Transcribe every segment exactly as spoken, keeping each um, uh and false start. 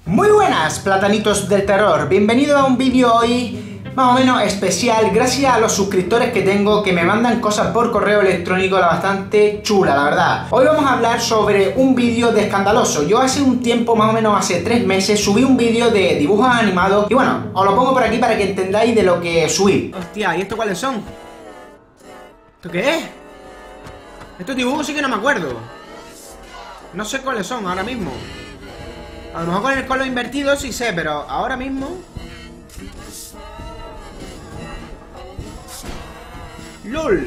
Muy buenas, platanitos del terror, bienvenido a un vídeo hoy más o menos especial, gracias a los suscriptores que tengo que me mandan cosas por correo electrónico, la bastante chula, la verdad. Hoy vamos a hablar sobre un vídeo de Escandaloso. Yo hace un tiempo, más o menos hace tres meses, subí un vídeo de dibujos animados y bueno, os lo pongo por aquí para que entendáis de lo que subí. Hostia, ¿y esto cuáles son? ¿Esto qué es? Estos dibujos sí que no me acuerdo. No sé cuáles son ahora mismo. A lo mejor con el color invertido sí sé, pero ahora mismo... ¡Lol!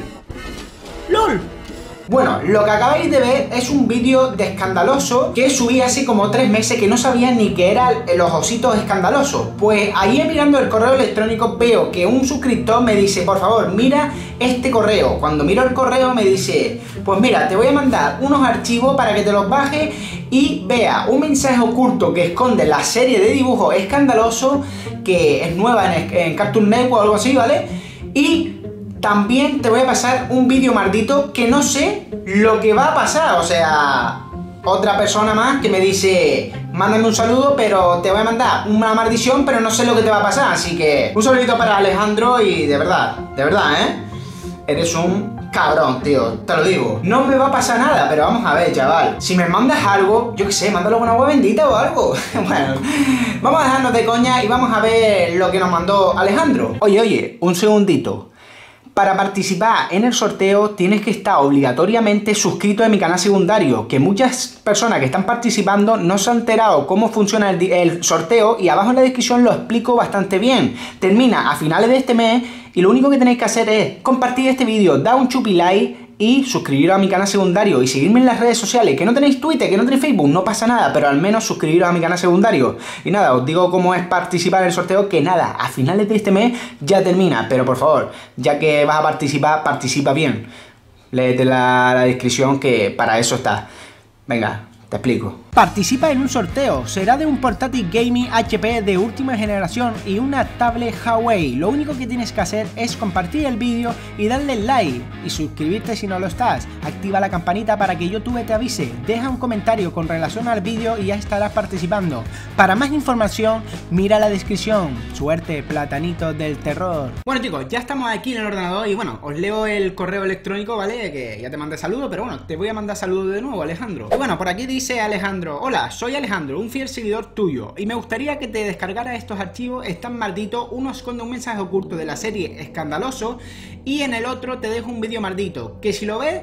¡Lol! Bueno, lo que acabáis de ver es un vídeo de Escandaloso que subí hace como tres meses que no sabía ni que eran los ositos escandalosos. Pues ayer mirando el correo electrónico veo que un suscriptor me dice, por favor, mira este correo. Cuando miro el correo me dice, pues mira, te voy a mandar unos archivos para que te los bajes y vea un mensaje oculto que esconde la serie de dibujos Escandaloso, que es nueva en, en Cartoon Network o algo así, ¿vale? Y... también te voy a pasar un vídeo maldito que no sé lo que va a pasar. O sea, otra persona más que me dice, mándame un saludo, pero te voy a mandar una maldición, pero no sé lo que te va a pasar. Así que un saludito para Alejandro y de verdad, de verdad, ¿eh? Eres un cabrón, tío, te lo digo. No me va a pasar nada, pero vamos a ver, chaval. Si me mandas algo, yo qué sé, mándalo con agua bendita o algo. Bueno, vamos a dejarnos de coña y vamos a ver lo que nos mandó Alejandro. Oye, oye, un segundito. Para participar en el sorteo tienes que estar obligatoriamente suscrito a mi canal secundario, que muchas personas que están participando no se han enterado cómo funciona el, el sorteo y abajo en la descripción lo explico bastante bien. Termina a finales de este mes y lo único que tenéis que hacer es compartir este vídeo, dar un chupi like y suscribiros a mi canal secundario y seguirme en las redes sociales. Que no tenéis Twitter, que no tenéis Facebook, no pasa nada, pero al menos suscribiros a mi canal secundario. Y nada, os digo cómo es participar en el sorteo, que nada, a finales de este mes ya termina, pero por favor, ya que vas a participar, participa bien. Léete la, la descripción, que para eso está. Venga, te explico. Participa en un sorteo, será de un portátil gaming H P de última generación y una tablet Huawei. Lo único que tienes que hacer es compartir el vídeo y darle like y suscribirte si no lo estás. Activa la campanita para que YouTube te avise, deja un comentario con relación al vídeo y ya estarás participando. Para más información, mira la descripción. Suerte, platanitos del terror. Bueno chicos, ya estamos aquí en el ordenador y bueno, os leo el correo electrónico, ¿vale? Que ya te mandé saludos, pero bueno, te voy a mandar saludos de nuevo, Alejandro. Y bueno, por aquí dice Alejandro: hola, soy Alejandro, un fiel seguidor tuyo, y me gustaría que te descargaras estos archivos, están malditos. Uno esconde un mensaje oculto de la serie Escandaloso y en el otro te dejo un vídeo maldito, que si lo ves,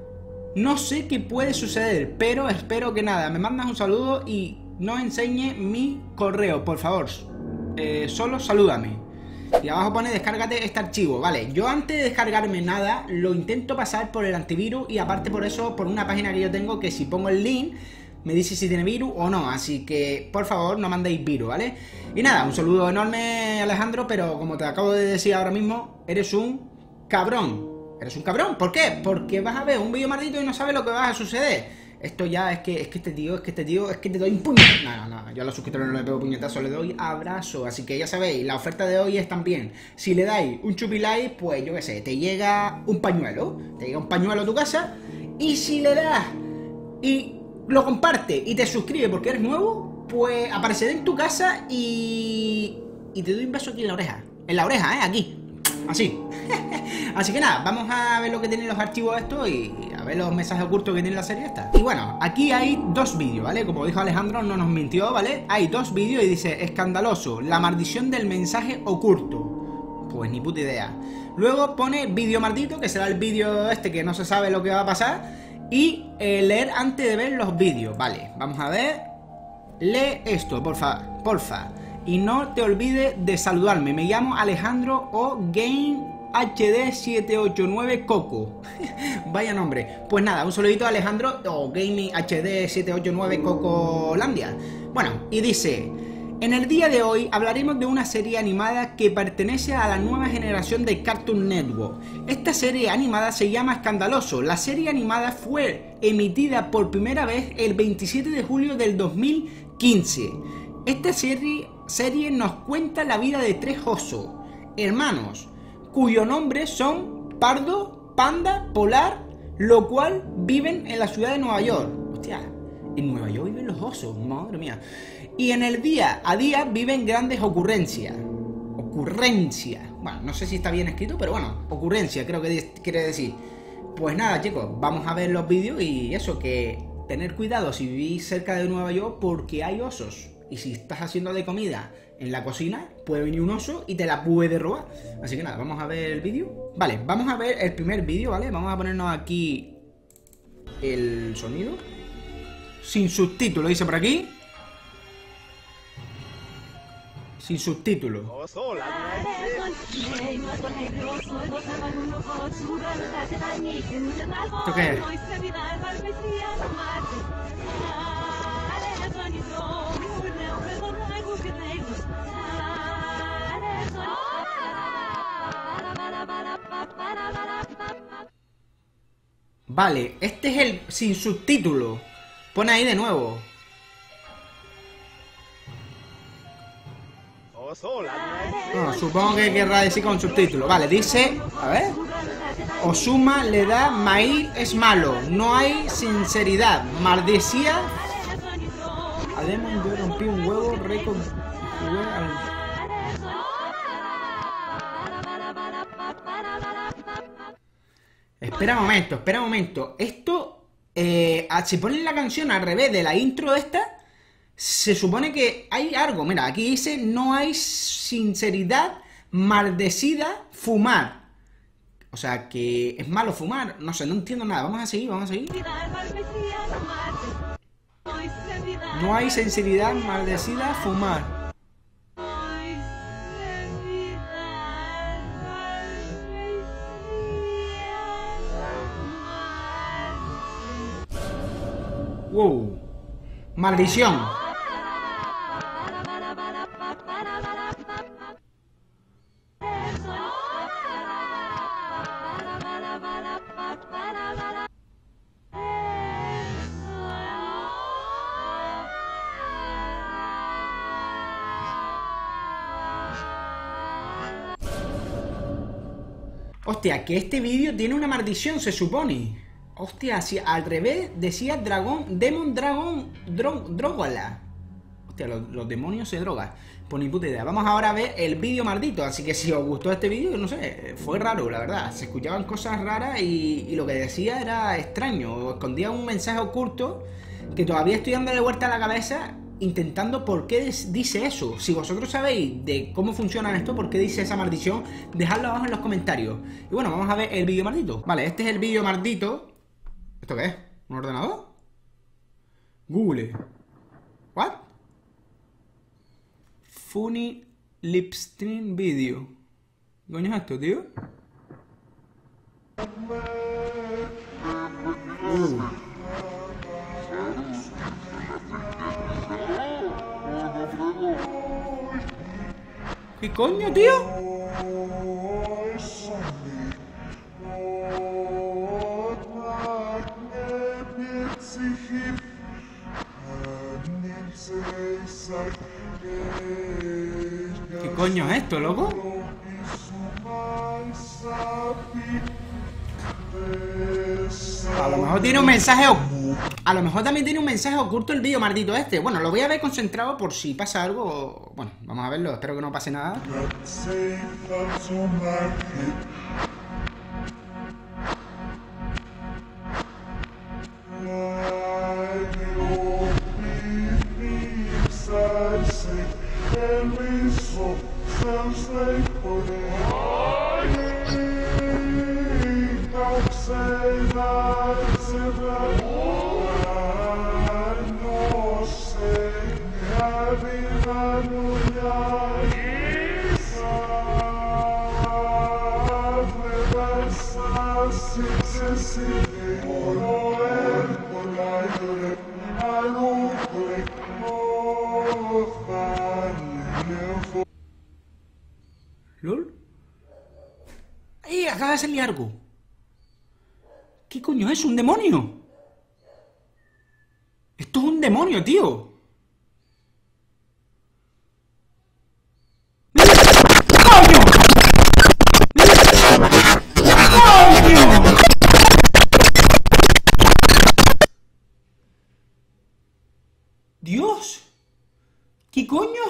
no sé qué puede suceder, pero espero que nada, me mandas un saludo y no enseñe mi correo, por favor, eh, solo salúdame. Y abajo pone descárgate este archivo, vale. Yo antes de descargarme nada, lo intento pasar por el antivirus y aparte por eso, por una página que yo tengo, que si pongo el link me dice si tiene virus o no, así que por favor no mandéis virus, ¿vale? Y nada, un saludo enorme, Alejandro, pero como te acabo de decir ahora mismo, eres un cabrón. Eres un cabrón, ¿por qué? Porque vas a ver un vídeo maldito y no sabes lo que va a suceder. Esto ya es que, es que este tío, es que este tío, es que te doy un puñetazo. No, no, no, yo a los suscriptores no le pego puñetazo, le doy abrazo. Así que ya sabéis, la oferta de hoy es también, si le dais un chupi like, pues yo qué sé, te llega un pañuelo, te llega un pañuelo a tu casa, y si le das y lo comparte y te suscribe porque eres nuevo, pues apareceré en tu casa y... y te doy un beso aquí en la oreja. En la oreja, ¿eh? Aquí. Así. Así que nada, vamos a ver lo que tienen los archivos estos y a ver los mensajes ocultos que tiene la serie esta. Y bueno, aquí hay dos vídeos, ¿vale? Como dijo Alejandro, no nos mintió, ¿vale? Hay dos vídeos y dice Escandaloso, la maldición del mensaje oculto. Pues ni puta idea. Luego pone vídeo maldito, que será el vídeo este que no se sabe lo que va a pasar. Y eh, leer antes de ver los vídeos. Vale, vamos a ver. Lee esto, porfa, porfa. Y no te olvides de saludarme. Me llamo Alejandro o Game H D siete ocho nueve Coco. Vaya nombre. Pues nada, un saludito a Alejandro o Gaming H D siete ocho nueve Cocolandia. Bueno, y dice: en el día de hoy hablaremos de una serie animada que pertenece a la nueva generación de Cartoon Network. Esta serie animada se llama Escandaloso. La serie animada fue emitida por primera vez el veintisiete de julio del dos mil quince. Esta serie, serie nos cuenta la vida de tres osos, hermanos, cuyos nombres son Pardo, Panda, Polar, lo cual viven en la ciudad de Nueva York. Hostia, en Nueva York viven los osos, madre mía. y en el día a día viven grandes ocurrencias. Ocurrencia. Bueno, no sé si está bien escrito, pero bueno, ocurrencia creo que quiere decir. Pues nada, chicos, vamos a ver los vídeos y eso, que tener cuidado si vivís cerca de Nueva York porque hay osos. Y si estás haciendo de comida en la cocina, puede venir un oso y te la puede robar. Así que nada, vamos a ver el vídeo. Vale, vamos a ver el primer vídeo, ¿vale? Vamos a ponernos aquí el sonido. Sin subtítulo, dice por aquí. Sin subtítulo. ¿Esto qué es? Vale, este es el sin subtítulo. Pone ahí de nuevo. No, supongo que querrá decir con subtítulo. Vale, dice, a ver. Ozuna le da maíz es malo. No hay sinceridad. Maldecía. Además yo rompí un huevo récord. Espera un momento, espera un momento. Esto, eh, si ponen la canción al revés de la intro esta, se supone que hay algo. Mira, aquí dice no hay sinceridad, maldecida, fumar. O sea, que es malo fumar. No sé, no entiendo nada. Vamos a seguir, vamos a seguir. No hay sinceridad, maldecida, fumar. Wow. Maldición. Hostia, que este vídeo tiene una maldición, se supone. Hostia, si al revés decía dragón, demon, dragón, dro, drogala. Hostia, los, los demonios se drogan. Pues ni puta idea. Vamos ahora a ver el vídeo maldito. Así que si os gustó este vídeo, no sé, fue raro, la verdad. Se escuchaban cosas raras y, y lo que decía era extraño. O escondía un mensaje oculto que todavía estoy dándole vuelta a la cabeza intentando por qué dice eso. Si vosotros sabéis de cómo funciona esto, por qué dice esa maldición, dejadlo abajo en los comentarios. Y bueno, vamos a ver el vídeo maldito. Vale, este es el vídeo maldito. ¿Esto qué es? ¿Un ordenador? Google. ¿What? Funny lip stream video. ¿Qué coño es esto, tío? Uh. ¿Qué coño, tío? ¿Qué coño es esto, loco? A lo mejor tiene un mensaje A lo mejor también tiene un mensaje oculto el vídeo maldito este. Bueno, lo voy a ver concentrado por si pasa algo. Bueno, vamos a verlo, espero que no pase nada. ¿Lol? ¡Ay! Acaba de salir algo. ¿Qué coño es? ¿Un demonio? Esto es un demonio, tío. ¡Coño! ¡Coño! Dios. coño?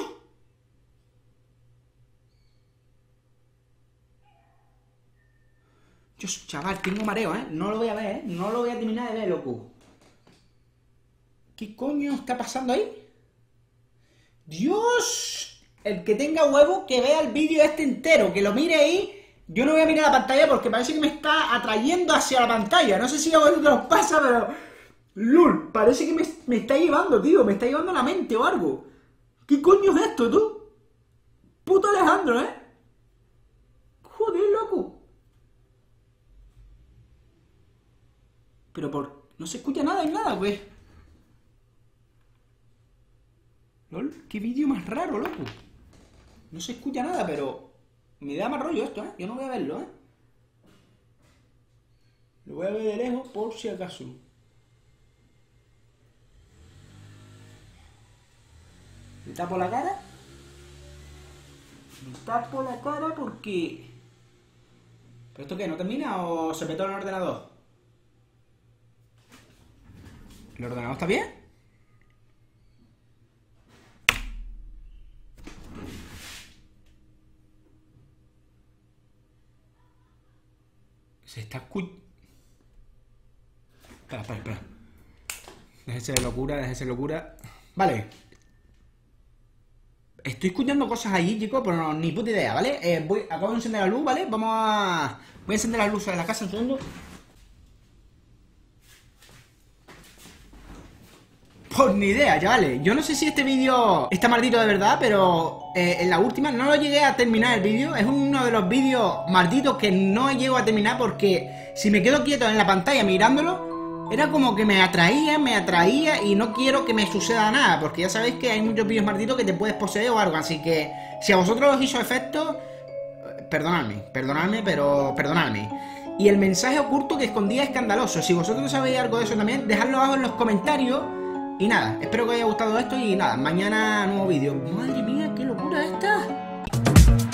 Dios, chaval, tengo mareo, ¿eh? No lo voy a ver, ¿eh? No lo voy a terminar de ver, loco. ¿Qué coño está pasando ahí? ¡Dios! El que tenga huevo, que vea el vídeo este entero, que lo mire ahí. Yo no voy a mirar la pantalla porque parece que me está atrayendo hacia la pantalla. No sé si a vosotros os pasa, pero... ¡Lul! Parece que me, me está llevando, tío. Me está llevando la mente o algo. ¿Qué coño es esto, tú? Puto Alejandro, ¿eh? Joder, loco. Pero por... No se escucha nada en nada, pues. LOL, qué vídeo más raro, loco. No se escucha nada, pero... Me da más rollo esto, ¿eh? Yo no voy a verlo, ¿eh? Lo voy a ver de lejos por si acaso. ¿Me tapo la cara? Me tapo la cara porque... ¿Pero esto qué? ¿No termina o se petó el ordenador? ¿El ordenador está bien? Se está escuchando... Espera, espera, espera. Déjese de locura, déjese de locura. Vale. Estoy escuchando cosas allí, chicos, pero no, ni puta idea, ¿vale? Eh, voy, acabo de encender la luz, ¿vale? Vamos a... Voy a encender la luz de la casa un segundo. Pues ni idea, chavales. Yo no sé si este vídeo está maldito de verdad, pero eh, en la última no lo llegué a terminar el vídeo. Es uno de los vídeos malditos que no llego a terminar porque si me quedo quieto en la pantalla mirándolo, era como que me atraía, me atraía y no quiero que me suceda nada, porque ya sabéis que hay muchos vídeos malditos que te puedes poseer o algo. Así que si a vosotros os hizo efecto, perdonadme, perdonadme, pero perdonadme. Y el mensaje oculto que escondía escandaloso. Si vosotros sabéis algo de eso también, dejadlo abajo en los comentarios. Y nada, espero que os haya gustado esto y nada, mañana nuevo vídeo. Madre mía, qué locura esta.